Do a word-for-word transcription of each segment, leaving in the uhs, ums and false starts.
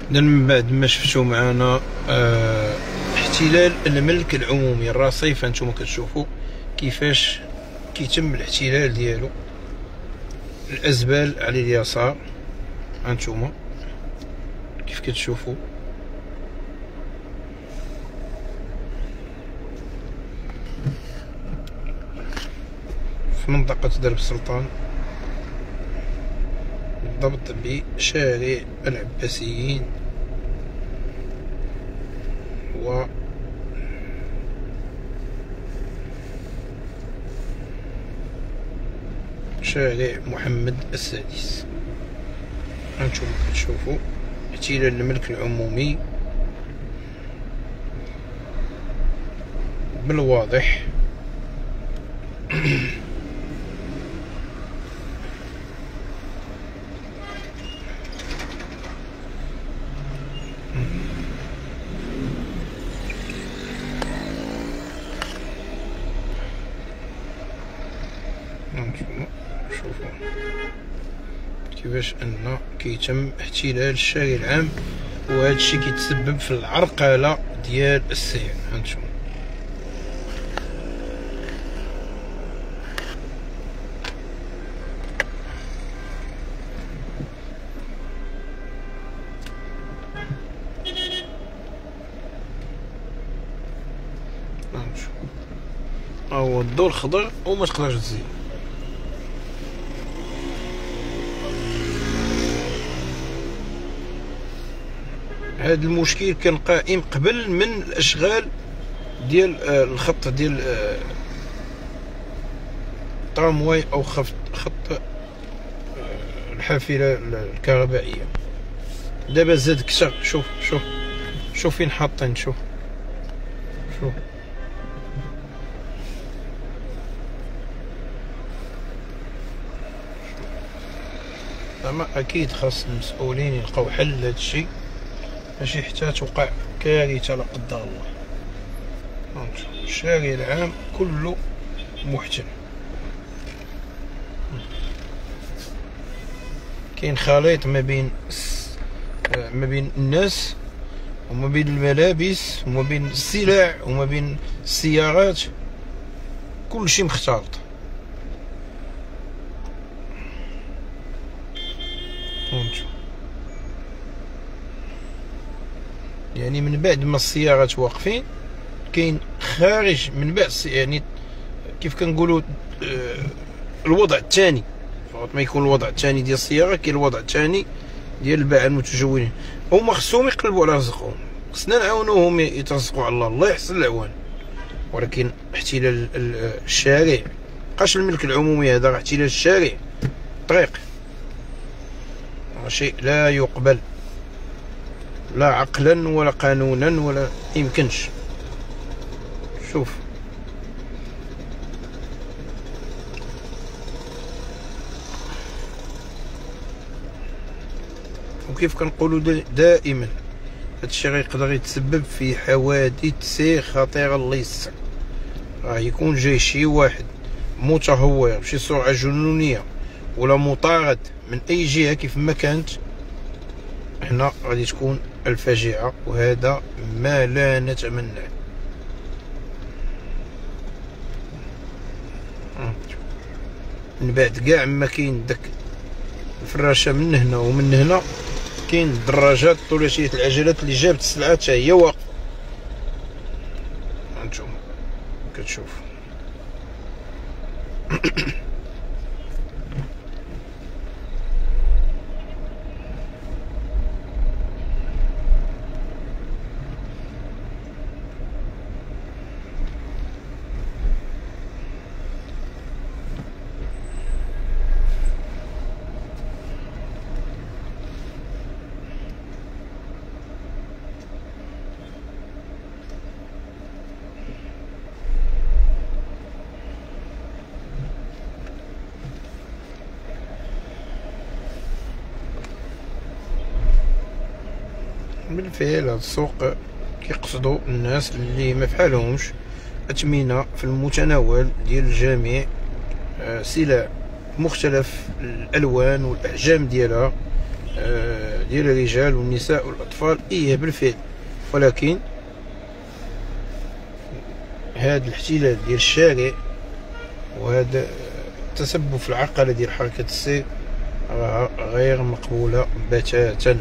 إذن من بعد ما شفتو معنا اه احتلال الملك العمومي الرصيف، هانتوما كتشوفوا كيفاش كيتم الاحتلال ديالو. الازبال على اليسار، هانتوما كيف كتشوفوا. في منطقة درب السلطان، بالضبط بشارع العباسيين و شارع محمد السادس. هانتوما كتشوفوا احتلال الملك العمومي بالواضح. شوفوا كيفاش ان كيتم احتلال الشارع العام، وهذا الشيء كيتسبب في العرقله ديال السير. هانتوما ها هو الضوء الخضر وما تقدرش تزيد. هذا المشكل كان قائم قبل من الاشغال ديال الخط ديال الترامواي او خط خط الحافله الكهربائيه. دابا زاد كثر. شوف شوف شوف فين حاطين. شوف شوف اما اكيد خاص المسؤولين يلقاو حل لهذا الشيء، ماشي حتى توقع كارثه لا قدر الله. الشارع العام كله محتل، كاين خليط ما بين ما بين الناس وما بين الملابس وما بين السلع وما بين السيارات، كل شيء مختلط. يعني من بعد ما السيارات واقفين كاين خارج من بعد يعني كيف كنقولوا الوضع الثاني. ما يكون الوضع الثاني ديال السياره، كاين الوضع الثاني ديال الباعة المتجولين. هما خصهم يقلبوا على رزقهم، خصنا نعاونوهم يترزقوا على الله، الله يحسن العوان. ولكن احتلال الشارع مابقاش الملك العمومي، هذا احتلال الشارع طريق، شيء لا يقبل لا عقلا ولا قانونا ولا يمكنش. شوف وكيف كنقولوا دائما هادشي غيقدر يتسبب في حوادث سير خطيره. الله يستر، راه يكون جاي شي واحد متهور بشي سرعه جنونيه ولا مطارد من اي جهه كيف ما كانت، هنا غادي تكون الفاجعه، وهذا ما لا نتمناه. من بعد كاع ما كاين داك الفراشه من هنا ومن هنا، كاين الدراجات ثلاثيه العجلات اللي جابت السلعه حتى هي واقفه. هانتوما كتشوف بالفعل هذا السوق كيقصدوا الناس اللي ما فحالهمش اثمنه في المتناول ديال الجميع، سلع مختلف الالوان والاحجام ديالها ديال الرجال والنساء والأطفال. إيه بالفعل، ولكن هذا الاحتلال ديال الشارع وهذا التسبب في العرقلة ديال حركة السير غير مقبولة بتاتا.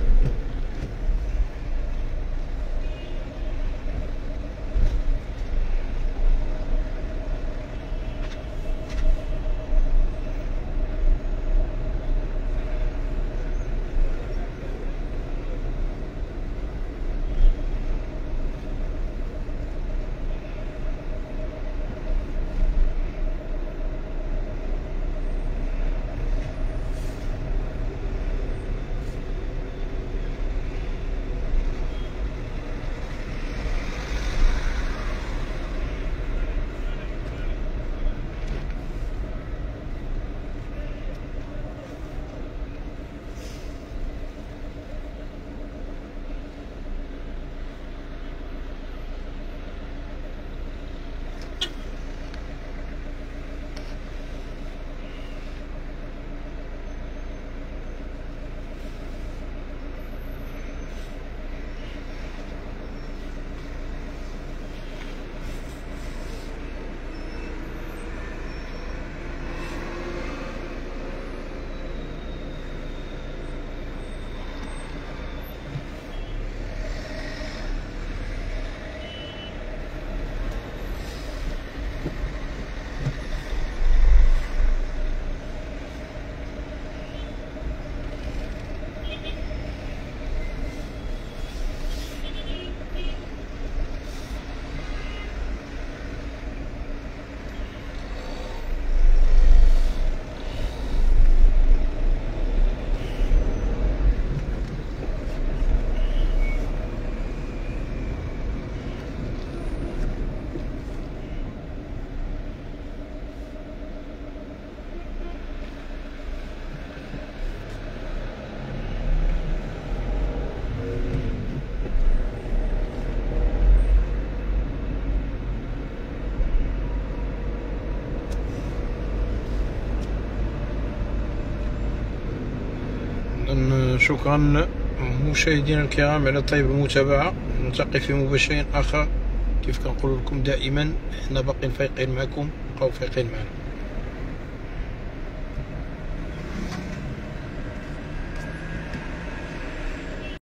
شكرا مشاهدينا الكرام على طيب المتابعة. نلتقي في مباشر آخر. كيف كنقول لكم دائما، حنا باقيين فايقين معكم، بقاو فايقين معنا.